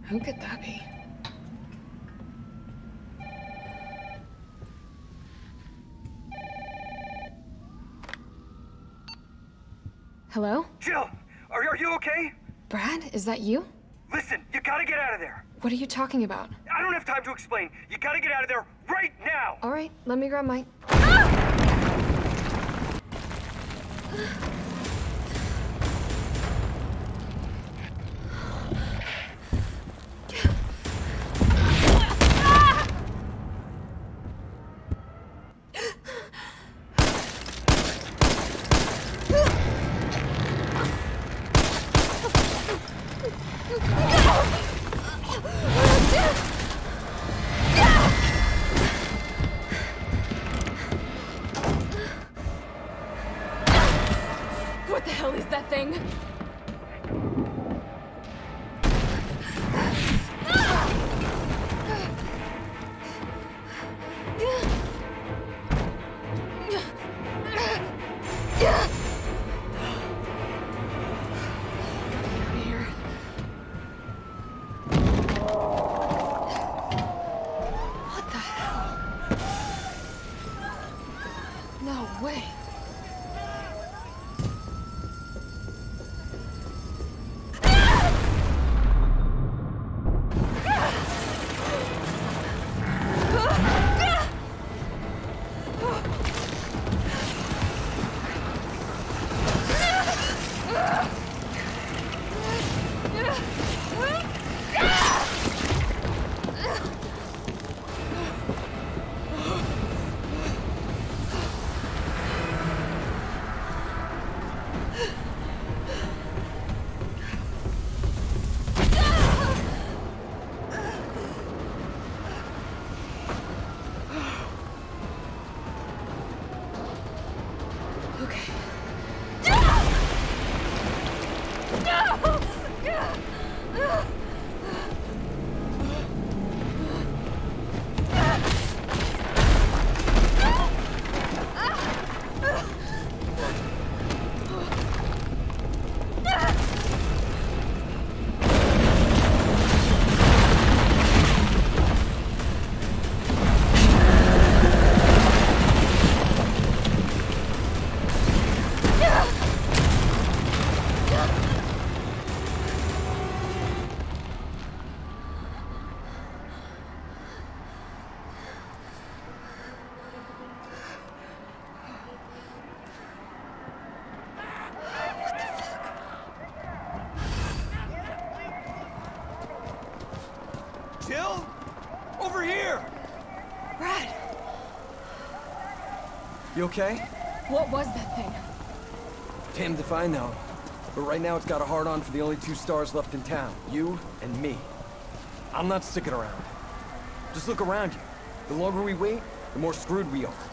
Who could that be? Hello? Jill! Are you okay? Brad, is that you? Listen, you gotta get out of there! What are you talking about? I don't have time to explain. You gotta get out of there right now! All right, let me grab my... What the hell is that thing? What the hell? No way. Jill? Over here! Brad, You okay? what was that thing? Damned if I know. But right now it's got a hard-on for the only two stars left in town. You and me. I'm not sticking around. Just look around you. The longer we wait, the more screwed we are.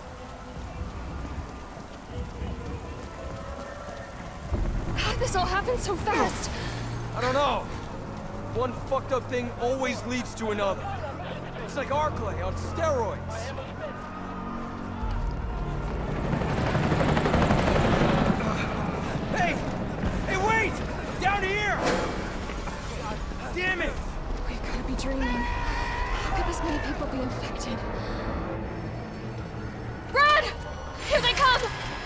How did this all happen so fast? I don't know. One fucked up thing always leads to another. It's like Arklay on steroids. Hey! Hey, wait! Down here! God damn it! We gotta be dreaming. How could this many people be infected? Brad! Here they come!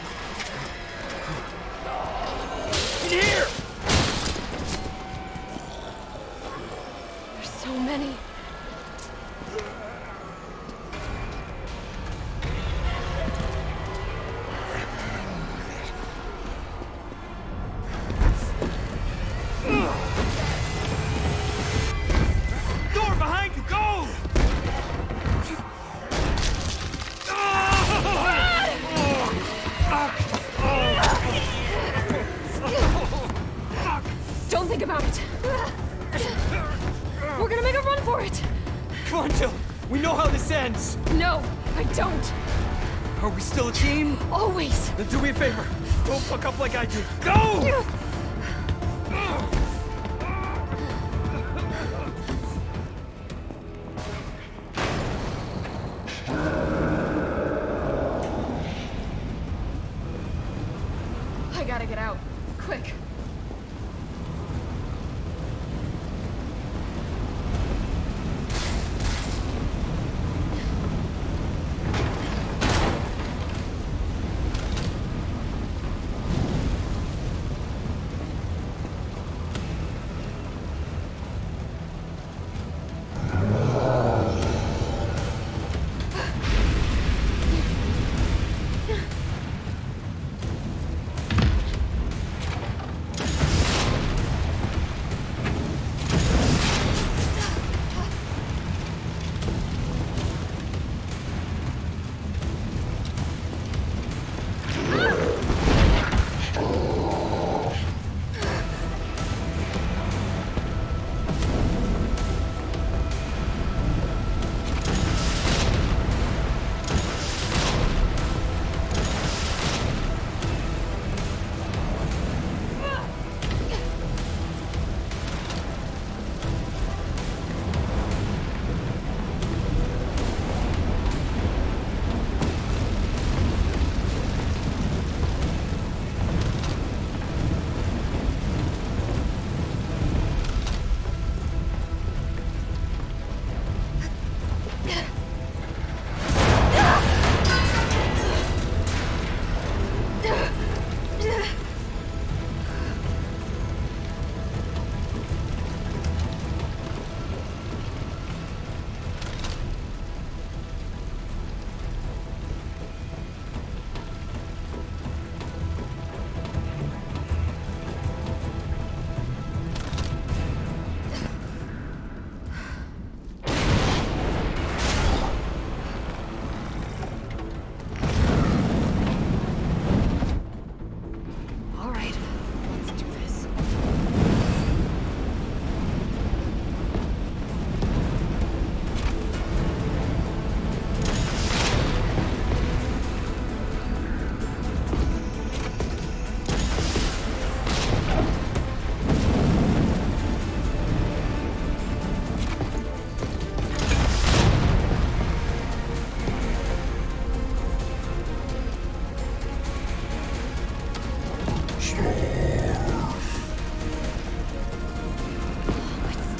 In here! There's so many. Door behind you, go! Don't think about it. We're gonna make a run for it. Come on, Jill. We know how this ends. No, I don't. Are we still a team? Always. Then do me a favor. Don't fuck up like I did. Go! I gotta get out. Quick.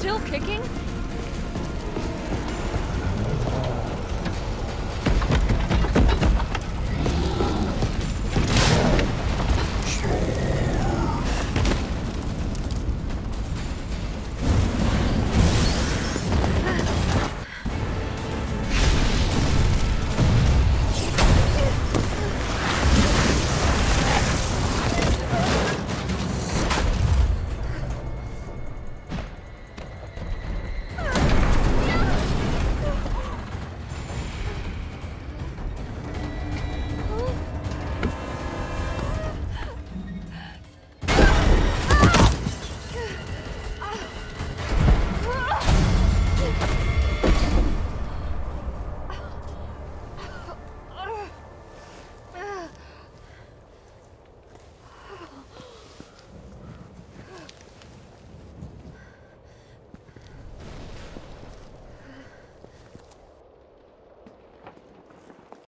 still kicking?